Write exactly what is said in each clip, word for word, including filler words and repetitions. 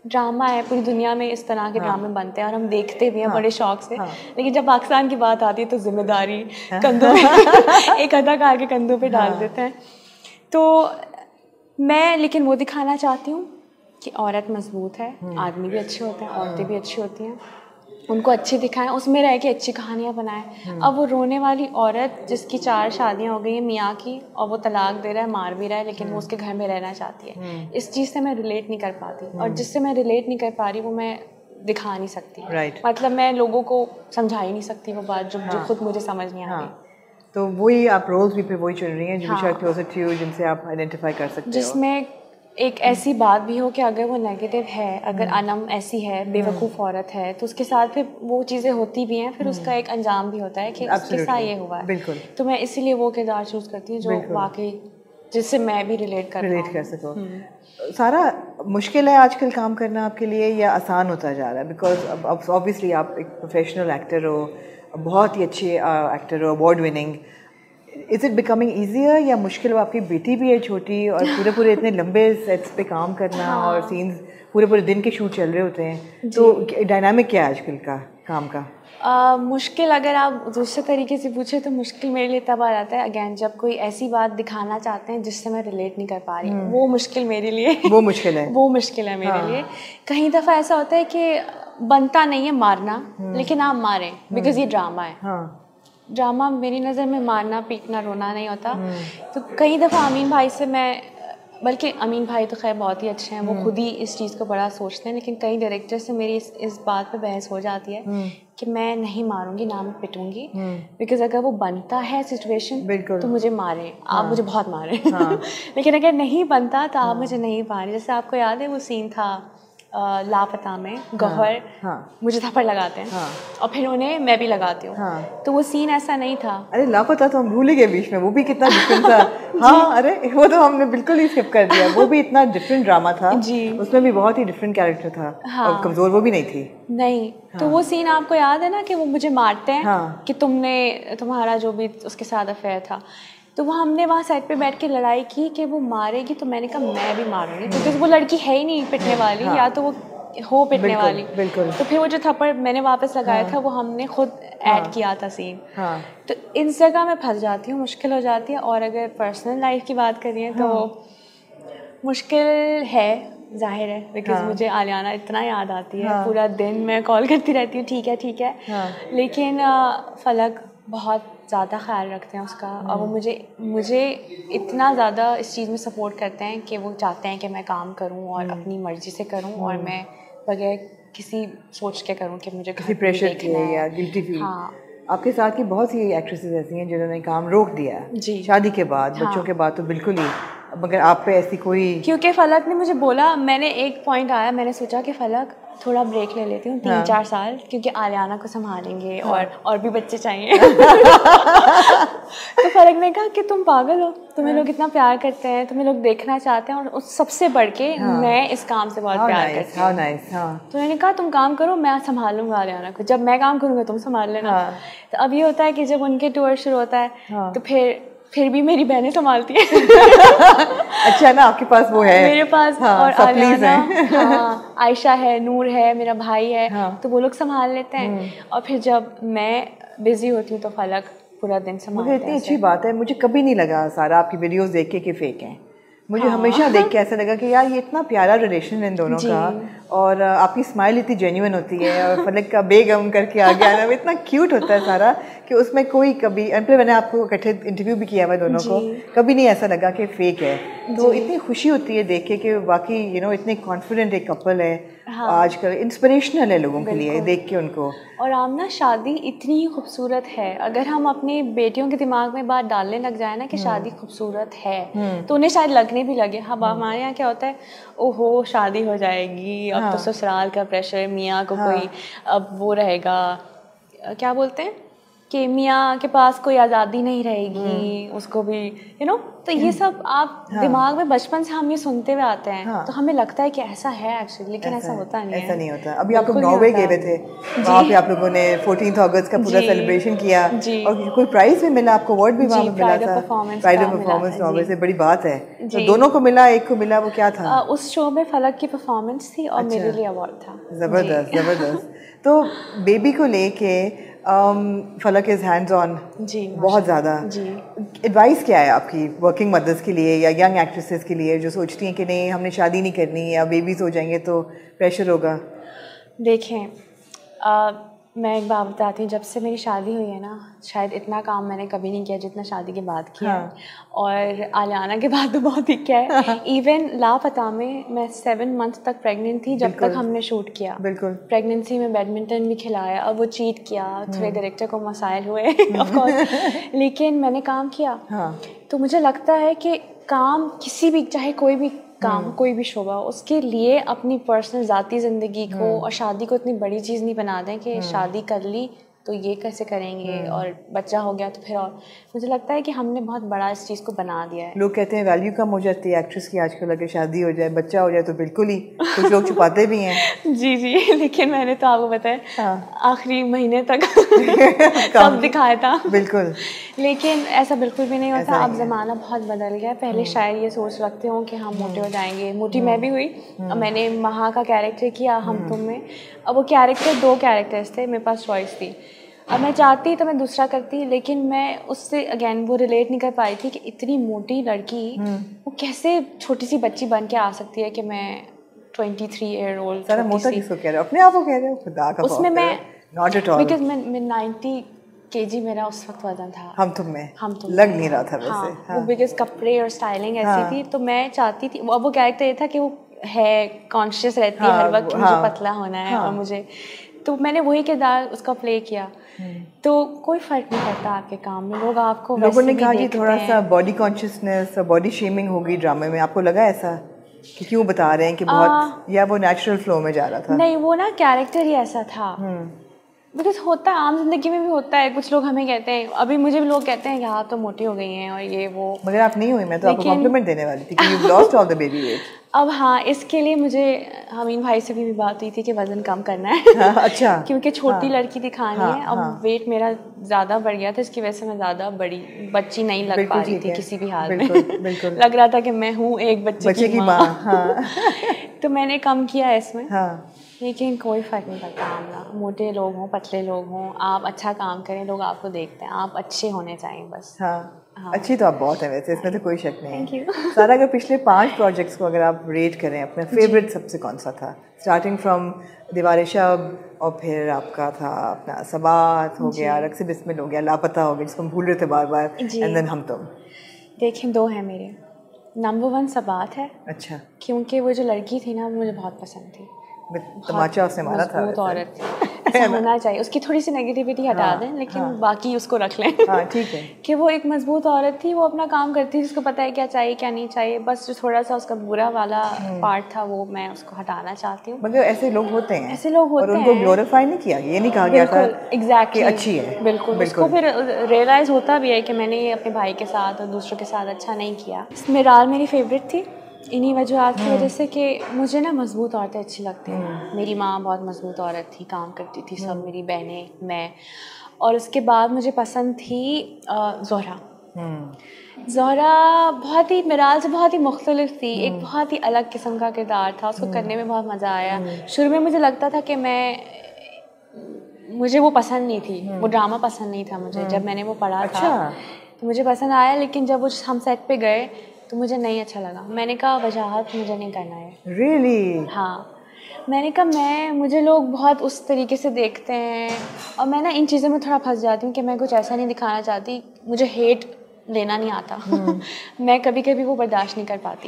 Drama है, पूरी दुनिया में इस तरह के ड्रामे बनते हैं और हम देखते भी हैं बड़े शौक से, लेकिन जब पाकिस्तान की बात आती है तो जिम्मेदारी कंधों पे एक अदाकार के कंधों पे डाल देते हैं। तो मैं लेकिन वो दिखाना चाहती हूँ कि औरत मजबूत है, आदमी भी अच्छे होते हैं, औरतें भी अच्छी होती हैं, उनको अच्छी दिखाएं, उसमें रह के अच्छी कहानियाँ बनाएं। अब वो रोने वाली औरत जिसकी चार शादियाँ हो गई हैं मियाँ की और वो तलाक दे रहा है, मार भी रहा है, लेकिन वो उसके घर में रहना चाहती है, इस चीज़ से मैं रिलेट नहीं कर पाती, और जिससे मैं रिलेट नहीं कर पा रही वो मैं दिखा नहीं सकती। right. मतलब मैं लोगों को समझा ही नहीं सकती वो बात जो, हाँ. जो खुद मुझे समझ नहीं आ रही। तो वही आप रोल्स भी फिर वही चुन रही हैं जो हाँ. शायद क्लोजर टू यू, जिनसे आप आइडेंटिफाई कर सकते हो, जिसमें एक ऐसी बात भी हो कि अगर वो नेगेटिव है, अगर अनम ऐसी है, बेवकूफ़ औरत है, तो उसके साथ फिर वो चीज़ें होती भी हैं, फिर उसका एक अंजाम भी होता है कि उसके साथ ये हुआ है। बिल्कुल। तो मैं इसीलिए वो किरदार चूज़ करती हूँ जो वाकई जिससे मैं भी रिलेट कर रिलेट कर सकूँ। सारा मुश्किल है आजकल काम करना आपके लिए या आसान होता जा रहा है? बिकॉज अब ऑब्वियसली आप एक प्रोफेशनल एक्टर हो, बहुत ही अच्छे एक्टर हो, award winning, is it becoming easier या मुश्किल हो? आपकी बेटी भी है छोटी और पूरे पूरे इतने लंबे सेट्स पे काम करना, हाँ. और सीन्स पूरे पूरे दिन के शूट चल रहे होते हैं, तो डायनामिक क्या है आजकल का काम का? Uh, मुश्किल अगर आप दूसरे तरीके से पूछे तो मुश्किल मेरे लिए तब आ जाता है अगेन जब कोई ऐसी बात दिखाना चाहते हैं जिससे मैं रिलेट नहीं कर पा रही, वो मुश्किल मेरे लिए वो मुश्किल है वो मुश्किल है मेरे हाँ. लिए। कहीं दफ़ा ऐसा होता है कि बनता नहीं है मारना, लेकिन आप मारें बिकॉज ये ड्रामा है। हाँ. ड्रामा मेरी नज़र में मारना पीटना रोना नहीं होता। तो कई दफ़ा अमीन भाई से मैं, बल्कि अमीन भाई तो खैर बहुत ही अच्छे हैं, वो खुद ही इस चीज़ को बड़ा सोचते हैं, लेकिन कई डायरेक्टर से मेरी इस, इस बात पे बहस हो जाती है कि मैं नहीं मारूंगी ना मैं पिटूंगी, बिकॉज अगर वो बनता है सिचुएशन तो मुझे मारें, हाँ. आप मुझे बहुत मारें हाँ. लेकिन अगर नहीं बनता तो आप हाँ. मुझे नहीं मारें। जैसे आपको याद है वो सीन था लापता में गौहर हाँ, हाँ, मुझे थप्पड़ लगाते हैं हाँ, और फिर उन्हें मैं भी लगाती हूँ हाँ, तो वो सीन ऐसा नहीं था। अरे लापता तो हम भूल गए बीच में, वो भी कितना डिफरेंट था हाँ, अरे वो तो हमने बिल्कुल ही स्किप कर दिया, वो भी इतना डिफरेंट ड्रामा था जी, उसमें भी बहुत ही डिफरेंट कैरेक्टर था हाँ, और कमज़ोर वो भी नहीं थी नहीं हाँ, तो वो सीन आपको याद है ना कि वो मुझे मारते हैं हाँ, कि तुमने तुम्हारा जो भी उसके साथ अफेयर था, तो वो हमने वहाँ साइड पे बैठ के लड़ाई की कि वो मारेगी, तो मैंने कहा मैं भी मारूंगी क्योंकि वो लड़की है ही नहीं पिटने वाली हाँ, या तो वो हो पिटने बिल्कुल, वाली बिल्कुल। तो फिर वो जो थप्पड़ मैंने वापस लगाया हाँ, था वो हमने खुद हाँ, ऐड किया था सीन हाँ, तो इस जगह मैं फंस जाती हूँ, मुश्किल हो जाती है। और अगर पर्सनल लाइफ की बात करिए हाँ, तो मुश्किल है जाहिर है, बिकॉज हाँ, मुझे आलियाना इतना याद आती है हाँ, पूरा दिन मैं कॉल करती रहती हूँ ठीक है ठीक है हाँ, लेकिन फलक बहुत ज़्यादा ख्याल रखते हैं उसका और वो मुझे मुझे इतना ज़्यादा इस चीज़ में सपोर्ट करते हैं कि वो चाहते हैं कि मैं काम करूं और अपनी मर्ज़ी से करूं और मैं बगैर किसी सोच के करूं कि मुझे किसी प्रेशर के या गिल्टी फील। हाँ, आपके साथ की बहुत सी एक्ट्रेसेस ऐसी हैं जिन्होंने काम रोक दिया जी, शादी के बाद हाँ, बच्चों के बाद तो बिल्कुल ही, मगर आप पे ऐसी कोई? क्योंकि फलक ने मुझे बोला, मैंने एक पॉइंट आया, मैंने सोचा कि फलक थोड़ा ब्रेक ले लेती हूँ तीन हाँ, चार साल, क्योंकि आलियाना को संभालेंगे हाँ, और और भी बच्चे चाहिए तो फलक ने कहा कि तुम पागल हो, तुम्हें हाँ, लोग इतना प्यार करते हैं, तुम्हें लोग देखना चाहते हैं और उस सबसे बढ़ के हाँ, मैं इस काम से बहुत प्यार nice, करती हूँ nice, हाँ, तो मैंने कहा तुम काम करो, मैं संभालूंगा आलियाना को, जब मैं काम करूँगा तुम संभाल लेना हाँ, तो अब ये होता है कि जब उनके टूर शुरू होता है हाँ, तो फिर फिर भी मेरी बहनें संभालती हैं अच्छा ना, आपके पास वो है मेरे पास हाँ, और आलियाना हाँ, आयशा है, नूर है, मेरा भाई है हाँ, तो वो लोग संभाल लेते हैं और फिर जब मैं बिजी होती हूँ तो फलक पूरा दिन संभालते हैं। मुझे इतनी अच्छी बात है, मुझे कभी नहीं लगा सारा आपकी वीडियोस देख के कि फेक हैं, मुझे हाँ, हमेशा देख के ऐसा लगा कि यार ये इतना प्यारा रिलेशन है इन दोनों का और आपकी स्माइल इतनी जेन्युइन होती है और फलक का बेगम करके आ गया ना, इतना क्यूट होता है सारा कि उसमें कोई कभी, मैंने आपको इकट्ठे इंटरव्यू भी किया हुआ दोनों को, कभी नहीं ऐसा लगा कि फेक है, तो इतनी खुशी होती है देख के कि बाकी यू नो इतने कॉन्फिडेंट एक कपल है हाँ, आजकल इंस्पिरेशनल है लोगों के लिए देख के उनको। और आमना शादी इतनी ही खूबसूरत है, अगर हम अपनी बेटियों के दिमाग में बात डालने लग जाए ना कि शादी खूबसूरत है तो उन्हें शायद लगने भी लगे। हाँ, हमारे यहाँ क्या होता है, ओहो शादी हो जाएगी अब हाँ, तो ससुराल का प्रेशर, मियाँ को हाँ, कोई अब वो रहेगा, क्या बोलते हैं कि मियाँ के पास कोई आज़ादी नहीं रहेगी, उसको भी यू नो तो ये सब आप हाँ. दिमाग में बचपन से हम ये सुनते हुए आते हैं हाँ. तो हमें लगता है कि ऐसा है एक्चुअली, लेकिन ऐसा, ऐसा होता नहीं ऐसा है। ऐसा नहीं होता। अभी आप लोग नॉर्वे गए हुए थे, वहाँ पे आप लोगों ने फोर्टीन्थ अगस्त का पूरा सेलिब्रेशन किया और कोई प्राइज भी मिला आपको, अवार्ड भी वहाँ पे मिला था, प्राइड ऑफ परफॉर्मेंस नॉर्वे से, बड़ी बात है। तो दोनों को मिला, एक को मिला, वो क्या था? उस शो में फलक की परफॉर्मेंस थी और मेरे लिए अवार्ड था। ज़बरदस्त ज़बरदस्त। तो बेबी को लेके Um, फलक इज़ हैंड्स ऑन बहुत ज़्यादा। एडवाइस क्या है आपकी वर्किंग मदर्स के लिए या यंग एक्ट्रेसेस के लिए जो सोचती हैं कि नहीं हमने शादी नहीं करनी या बेबीज़ हो जाएंगे तो प्रेशर होगा? देखें, आ, मैं एक बात बताती हूँ, जब से मेरी शादी हुई है ना, शायद इतना काम मैंने कभी नहीं किया जितना शादी के बाद किया हाँ. है। और आलियाना के बाद तो बहुत ही क्या है। इवन लापता में मैं सेवन मंथ तक प्रेग्नेंट थी जब तक हमने शूट किया। बिल्कुल प्रेगनेंसी में बैडमिंटन भी खिलाया, अब वो चीट किया, थोड़े डायरेक्टर को मसाइल हुए ऑफ कोर्स, लेकिन मैंने काम किया हाँ. तो मुझे लगता है कि काम किसी भी, चाहे कोई भी काम, कोई भी शोबा, उसके लिए अपनी पर्सनल ज़ाती ज़िंदगी को और शादी को इतनी बड़ी चीज़ नहीं बना दें कि शादी कर ली तो ये कैसे करेंगे और बच्चा हो गया तो फिर। और मुझे लगता है कि हमने बहुत बड़ा इस चीज़ को बना दिया है। लोग कहते हैं वैल्यू कम हो जाती है एक्ट्रेस की आजकल, अगर शादी हो जाए, बच्चा हो जाए तो बिल्कुल ही, कुछ लोग छुपाते भी हैं। जी जी, लेकिन मैंने तो आपको बताया हाँ। आखिरी महीने तक सब दिखाया था बिल्कुल, लेकिन ऐसा बिल्कुल भी नहीं होता। अब ज़माना बहुत बदल गया है। पहले शायद ये सोच रखते हों कि हम मोटे हो जाएंगे, मोटी मैं भी हुई। मैंने महा का कैरेक्टर किया हम तुम में, अब वो कैरेक्टर दो कैरेक्टर्स थे, मेरे पास चॉइस थी। अब मैं चाहती तो मैं दूसरा करती, लेकिन मैं उससे अगेन वो रिलेट नहीं कर पाई थी कि इतनी मोटी लड़की वो कैसे छोटी सी बच्ची बन के आ सकती है कि मैं ट्वेंटी थ्री ईयर ओल्ड सारा मोटा किसको कह रहे हो, अपने आप को कह रहे हो? खुदा का उसमें मैं नॉट एट ऑल, बिकॉज मैं मैं नाइन्टी केजी मेरा उस वक्त वजन था। हम तुम में हम तुम लग नहीं रहा था वैसे हाँ, हाँ। वो बिकॉज कपड़े और स्टाइलिंग ऐसी हाँ। थी, तो मैं चाहती थी। अब वो कैरेक्टर ये था कि वो है कॉन्शियस रहती है हाँ, हर वक्त हाँ, मुझे पतला होना है हाँ, और मुझे, तो मैंने वही किरदार उसका प्ले किया। तो कोई फर्क नहीं पड़ता आपके काम में, लोग आपको लोगों ने कहा कि थोड़ा सा बॉडी कॉन्शियसनेस, बॉडी शेमिंग होगी ड्रामे में, आपको लगा ऐसा कि क्यों बता रहे हैं कि बहुत आ, या वो नेचुरल फ्लो में जा रहा था? नहीं, वो ना कैरेक्टर ही ऐसा था। बिकॉज होता है, आम जिंदगी में भी होता है, कुछ लोग हमें कहते हैं, अभी मुझे भी लोग कहते हैं कि हाँ तो मोटी हो गई हैं और ये वो, मगर आप नहीं हुई। मैं तो आपको कॉम्प्लीमेंट देने वाली थी कि you lost all the baby weight. अब हाँ, इसके लिए मुझे हमीन भाई से भी बात हुई थी कि वजन कम करना है हाँ, अच्छा क्योंकि छोटी हाँ, लड़की दिखानी हाँ, है। अब हाँ, वेट मेरा ज़्यादा बढ़ गया था, इसकी वजह से मैं ज़्यादा बड़ी बच्ची नहीं लग पा रही थी किसी भी हाल में। बिल्कुल लग रहा था कि मैं हूँ एक बच्चे बच्चे की माँ हाँ। तो मैंने कम किया इसमें हाँ। लेकिन कोई फ़र्क नहीं पड़ता, आमना मोटे लोग हों पतले लोग हों, आप अच्छा काम करें, लोग आपको देखते हैं, आप अच्छे होने चाहिए बस। हाँ हाँ। अच्छी तो आप बहुत है वैसे, इसमें तो कोई शक नहीं है। सारा अगर पिछले पांच प्रोजेक्ट्स को अगर आप रेट करें, अपना फेवरेट सबसे कौन सा था? स्टार्टिंग फ्रॉम दीवार शब और फिर आपका था अपना सबात हो गया, रक्स बिस्मिल हो गया, लापता हो गया जिसको हम भूल रहे थे बार बार, एंड देन हम तुम। देखें, दो है मेरे, नंबर वन सबात है। अच्छा, क्योंकि वो जो लड़की थी ना मुझे बहुत पसंद थी, तमाचा उसने मारा था, बहुत औरत थी, ऐसा होना चाहिए। उसकी थोड़ी सी नेगेटिविटी हटा हाँ, दें, लेकिन हाँ, बाकी उसको रख लें हाँ, ठीक है कि वो एक मजबूत औरत थी, वो अपना काम करती थी, उसको पता है क्या चाहिए क्या नहीं चाहिए, बस जो थोड़ा सा उसका बुरा वाला पार्ट था वो मैं उसको हटाना चाहती हूँ। मगर ऐसे लोग होते हैं, ऐसे लोग होते हैं और उनको ग्लोरीफाई नहीं किया, ये नहीं कहा गया था एग्जैक्टली अच्छी है। बिल्कुल, उसको फिर रियलाइज होता भी है कि मैंने ये अपने भाई के साथ और दूसरों के साथ अच्छा नहीं किया। मिराल मेरी फेवरेट थी इन्हीं वजूहत की वजह से कि मुझे ना मजबूत औरतें अच्छी लगती हैं। मेरी माँ बहुत मजबूत औरत थी, काम करती थी, सब मेरी बहनें, मैं। और उसके बाद मुझे पसंद थी ज़ोहरा। ज़ोहरा बहुत ही मिराल से बहुत ही मुख्तलिफ थी, एक बहुत ही अलग किस्म का किरदार था, उसको करने में बहुत मज़ा आया। शुरू में मुझे लगता था कि मैं मुझे वो पसंद नहीं थी, वो ड्रामा पसंद नहीं था मुझे। जब मैंने वो पढ़ा अच्छा। था तो मुझे पसंद आया, लेकिन जब वो हम सेट पे गए तो मुझे नहीं अच्छा लगा। मैंने कहा वजाहत मुझे नहीं करना है। really? हाँ, मैंने कहा मैं मुझे लोग बहुत उस तरीके से देखते हैं और मैं ना इन चीज़ों में थोड़ा फंस जाती हूँ कि मैं कुछ ऐसा नहीं दिखाना चाहती, मुझे हेट लेना नहीं आता मैं कभी कभी वो बर्दाश्त नहीं कर पाती।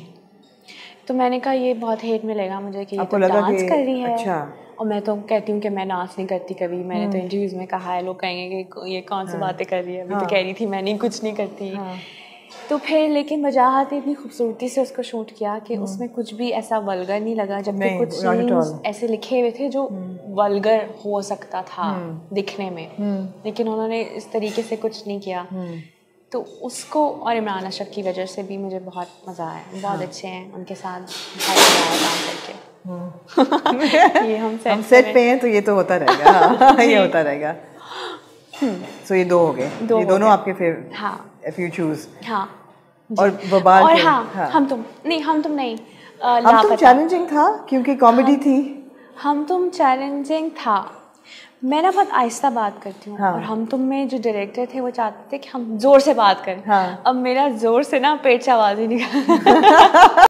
तो मैंने कहा ये बहुत हेट मिलेगा मुझे कि ये तो डांस कर रही है। अच्छा। और मैं तो कहती हूँ कि मैं डांस नहीं करती कभी, मैंने तो इंटरव्यूज़ में कहा है, लोग कहेंगे कि ये कौन सी बातें कर रही है, अभी तो कह रही थी मैं नहीं कुछ नहीं करती। तो फिर लेकिन वजाहत ने इतनी खूबसूरती से उसको शूट किया कि उसमें कुछ भी ऐसा वल्गर नहीं लगा, जबकि कुछ सीन्स ऐसे लिखे हुए थे जो वल्गर हो सकता था दिखने में, लेकिन उन्होंने इस तरीके से कुछ नहीं किया। तो उसको और इमरान अशरफ की वजह से भी मुझे बहुत मज़ा आया, बहुत हाँ। अच्छे हैं, उनके साथ बहुत मज़ा आया काम करके। ये हम सेट, हम सेट पे हैं तो ये तो होता रहेगा। ये होता रहेगा। सो ये दो हो गए, दो ये दोनों आपके फेवरेट। हाँ, if you choose। हाँ, और वबाल और हाँ, हाँ, हम तुम नहीं हम तुम नहीं हम तुम चैलेंजिंग था क्योंकि कॉमेडी थी। हम तुम चैलेंजिंग था, मैं ना बहुत आहिस्ता बात करती हूँ। हाँ। और हम तुम में जो डायरेक्टर थे वो चाहते थे कि हम जोर से बात करें। हाँ। अब मेरा जोर से ना पेट से आवाज़ ही निकल